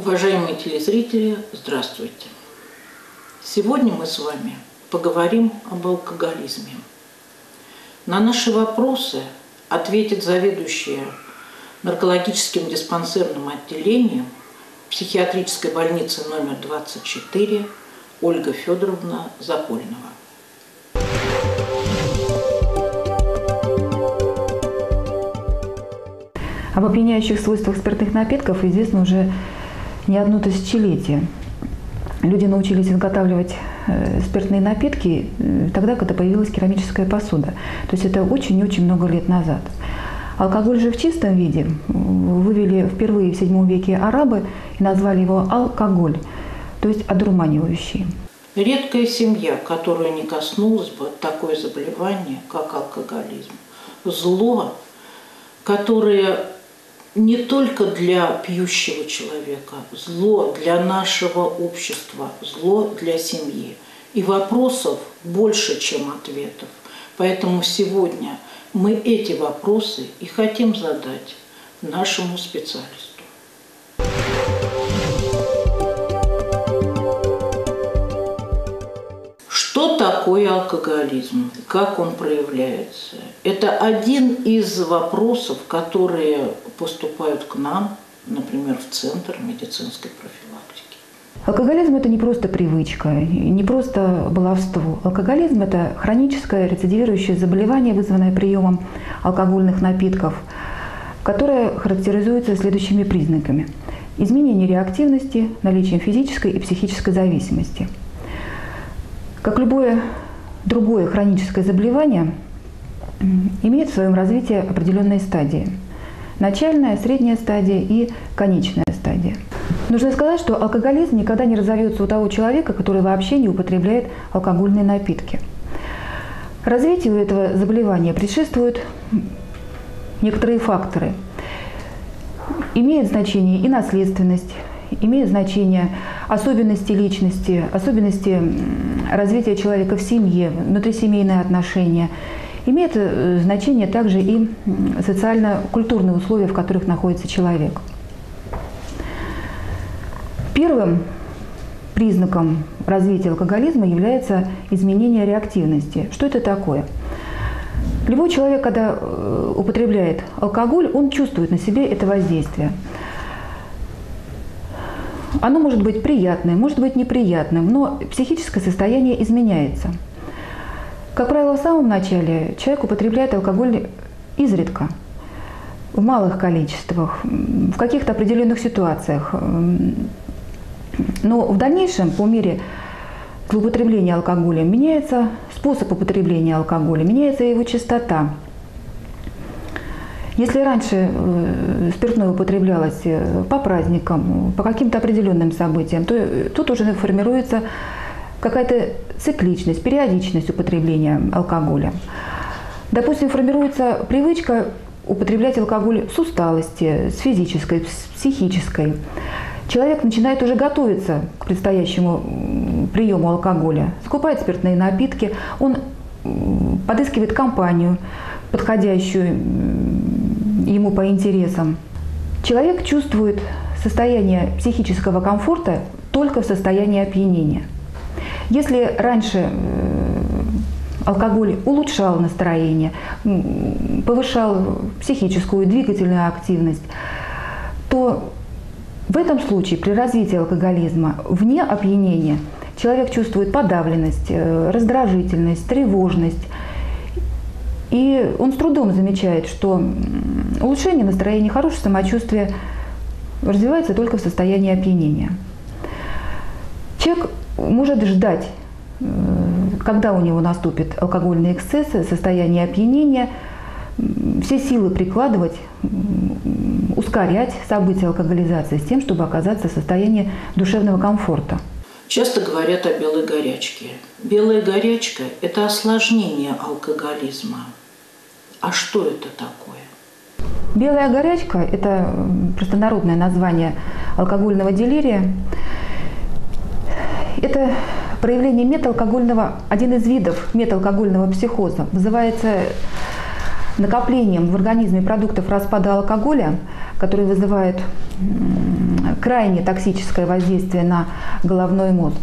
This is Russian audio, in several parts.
Уважаемые телезрители, здравствуйте! Сегодня мы с вами поговорим об алкоголизме. На наши вопросы ответит заведующая наркологическим диспансерным отделением психиатрической больницы номер 24 Ольга Федоровна Запольнова. Об опьяняющих свойствах спиртных напитков известно уже не одно тысячелетие. Люди научились изготавливать спиртные напитки тогда, когда появилась керамическая посуда. То есть это очень-очень много лет назад. Алкоголь же в чистом виде вывели впервые в VII веке арабы и назвали его алкоголь, то есть одурманивающий. Редкая семья, которую не коснулось бы такое заболевание, как алкоголизм. Зло, которое не только для пьющего человека, зло для нашего общества, зло для семьи. И вопросов больше, чем ответов. Поэтому сегодня мы эти вопросы и хотим задать нашему специалисту. Что такое алкоголизм? Как он проявляется? Это один из вопросов, которые поступают к нам, например, в Центр медицинской профилактики. Алкоголизм – это не просто привычка, не просто баловство. Алкоголизм – это хроническое рецидивирующее заболевание, вызванное приемом алкогольных напитков, которое характеризуется следующими признаками: изменение реактивности, наличием физической и психической зависимости. Как любое другое хроническое заболевание, имеет в своем развитии определенные стадии. Начальная, средняя стадия и конечная стадия. Нужно сказать, что алкоголизм никогда не разовьется у того человека, который вообще не употребляет алкогольные напитки. Развитию этого заболевания предшествуют некоторые факторы. Имеет значение и наследственность, имеет значение особенности личности, особенности развития человека в семье, внутрисемейные отношения. Имеет значение также и социально-культурные условия, в которых находится человек. Первым признаком развития алкоголизма является изменение реактивности. Что это такое? Любой человек, когда употребляет алкоголь, он чувствует на себе это воздействие. Оно может быть приятным, может быть неприятным, но психическое состояние изменяется. Как правило, в самом начале человек употребляет алкоголь изредка, в малых количествах, в каких-то определенных ситуациях. Но в дальнейшем, по мере злоупотребления алкоголем, меняется способ употребления алкоголя, меняется его частота. Если раньше спиртное употреблялось по праздникам, по каким-то определенным событиям, то тут уже формируется какая-то цикличность, периодичность употребления алкоголя. Допустим, формируется привычка употреблять алкоголь с усталости, с физической, с психической. Человек начинает уже готовиться к предстоящему приему алкоголя, скупает спиртные напитки, он подыскивает компанию, подходящую ему по интересам. Человек чувствует состояние психического комфорта только в состоянии опьянения. Если раньше алкоголь улучшал настроение, повышал психическую, двигательную активность, то в этом случае при развитии алкоголизма вне опьянения человек чувствует подавленность, раздражительность, тревожность. И он с трудом замечает, что улучшение настроения, хорошее самочувствие развивается только в состоянии опьянения. Человек может ждать, когда у него наступят алкогольные эксцессы, состояние опьянения, все силы прикладывать, ускорять события алкоголизации с тем, чтобы оказаться в состоянии душевного комфорта. Часто говорят о белой горячке. Белая горячка – это осложнение алкоголизма. А что это такое? Белая горячка – это простонародное название алкогольного делирия. Это проявление металкогольного, один из видов металкогольного психоза. Вызывается накоплением в организме продуктов распада алкоголя, которые вызывают крайне токсическое воздействие на головной мозг.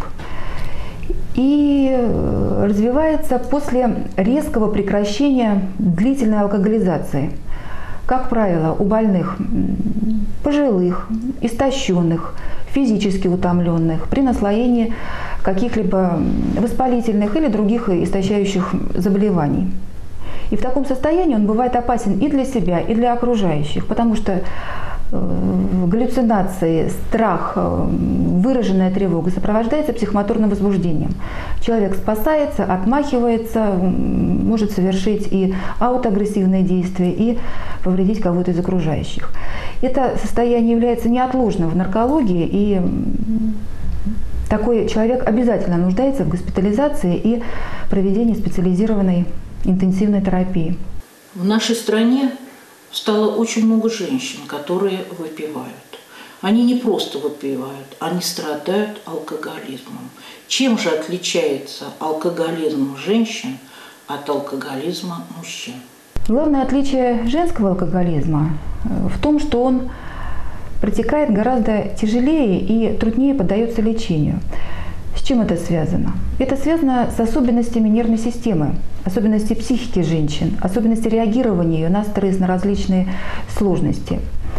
И развивается после резкого прекращения длительной алкоголизации. Как правило, у больных пожилых, истощенных, физически утомленных, при наслоении каких-либо воспалительных или других истощающих заболеваний. И в таком состоянии он бывает опасен и для себя, и для окружающих, потому что галлюцинации, страх, выраженная тревога сопровождается психомоторным возбуждением. Человек спасается, отмахивается, может совершить и аутоагрессивные действия, и повредить кого-то из окружающих. Это состояние является неотложным в наркологии, и такой человек обязательно нуждается в госпитализации и проведении специализированной интенсивной терапии. В нашей стране стало очень много женщин, которые выпивают. Они не просто выпивают, они страдают алкоголизмом. Чем же отличается алкоголизм женщин от алкоголизма мужчин? Главное отличие женского алкоголизма в том, что он протекает гораздо тяжелее и труднее поддается лечению. С чем это связано? Это связано с особенностями нервной системы, особенностями психики женщин, особенностями реагирования на стресс, на различные сложности.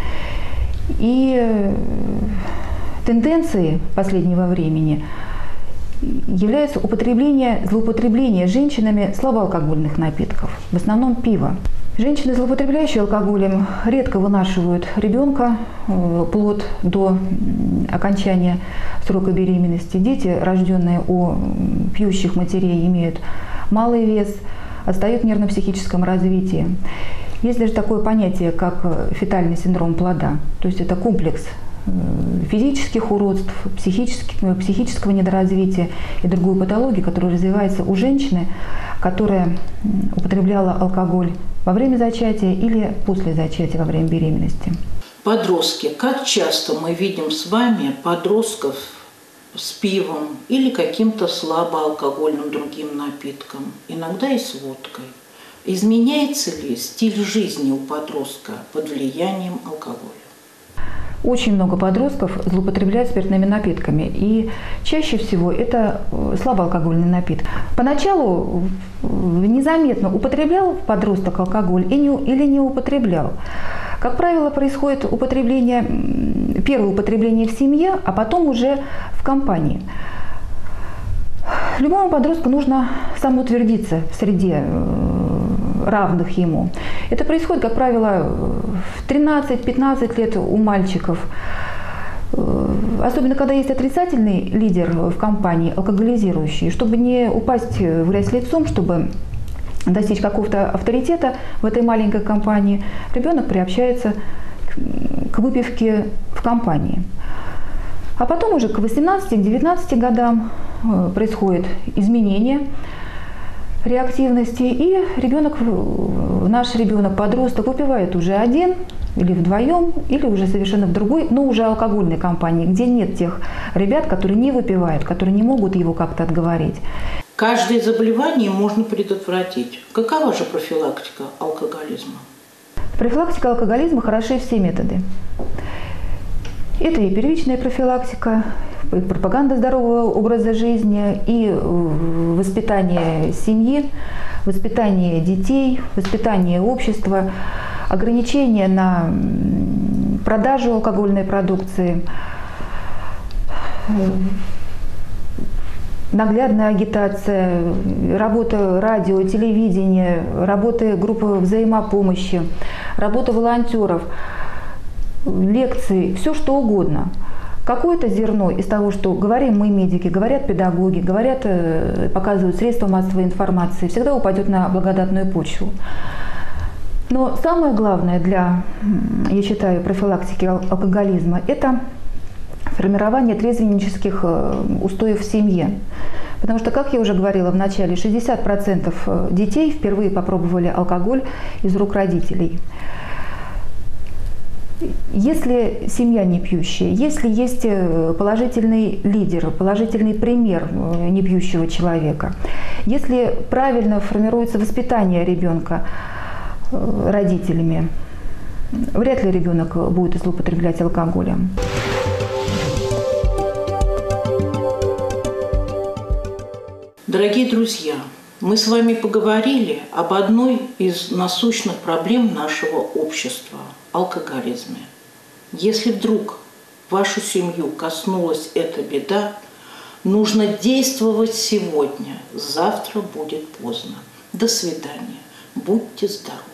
И тенденцией последнего времени является злоупотребление женщинами слабоалкогольных напитков, в основном пива. Женщины, злоупотребляющие алкоголем, редко вынашивают ребенка, плод до окончания срока беременности. Дети, рожденные у пьющих матерей, имеют малый вес, отстают в нервно-психическом развитии. Есть даже такое понятие, как фетальный синдром плода. То есть это комплекс физических уродств, психического недоразвития и другой патологии, которая развивается у женщины, которая употребляла алкоголь во время зачатия или после зачатия во время беременности. Подростки. Как часто мы видим с вами подростков с пивом или каким-то слабоалкогольным другим напитком, иногда и с водкой? Изменяется ли стиль жизни у подростка под влиянием алкоголя? Очень много подростков злоупотребляют спиртными напитками, и чаще всего это слабоалкогольный напиток. Поначалу незаметно употреблял подросток алкоголь или не употреблял. Как правило, происходит первое употребление в семье, а потом уже в компании. Любому подростку нужно самоутвердиться в среде равных ему. Это происходит, как правило, в 13-15 лет у мальчиков. Особенно, когда есть отрицательный лидер в компании, алкоголизирующий. Чтобы не упасть в грязь лицом, чтобы достичь какого-то авторитета в этой маленькой компании, ребенок приобщается к выпивке в компании. А потом уже к 18-19 годам происходит изменение реактивности, и наш ребенок, подросток, выпивает уже один или вдвоем, или уже совершенно в другой, но уже алкогольной компании, где нет тех ребят, которые не выпивают, которые не могут его как-то отговорить. Каждое заболевание можно предотвратить. Какова же профилактика алкоголизма? Профилактика алкоголизма хороши все методы. Это и первичная профилактика, и пропаганда здорового образа жизни, и воспитание семьи, воспитание детей, воспитание общества, ограничение на продажу алкогольной продукции, наглядная агитация, работа радио, телевидения, работа группы взаимопомощи, работа волонтеров, лекции, все что угодно. Какое-то зерно из того, что говорим мы, медики, говорят педагоги, показывают средства массовой информации, всегда упадет на благодатную почву. Но самое главное для, я считаю, профилактики алкоголизма – это формирование трезвеннических устоев в семье. Потому что, как я уже говорила в начале, 60% детей впервые попробовали алкоголь из рук родителей. Если семья не пьющая, если есть положительный лидер, положительный пример непьющего человека, если правильно формируется воспитание ребенка родителями, вряд ли ребенок будет злоупотреблять алкоголем. Дорогие друзья, мы с вами поговорили об одной из насущных проблем нашего общества – алкоголизме. Если вдруг вашу семью коснулась эта беда, нужно действовать сегодня, завтра будет поздно. До свидания. Будьте здоровы.